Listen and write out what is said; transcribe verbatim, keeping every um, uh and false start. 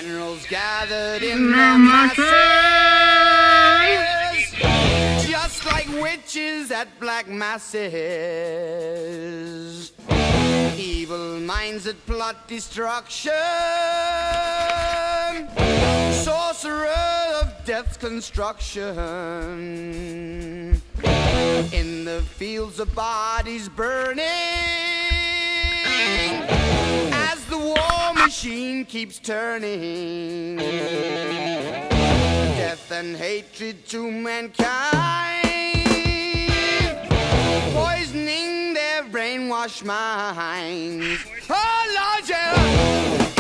Generals gathered in the masses, just like witches at black masses. Evil minds that plot destruction, sorcerer of death's construction. In the fields of bodies burning, as the war machine keeps turning. Death and hatred to mankind, poisoning their brainwashed minds. Oh Lord, yeah.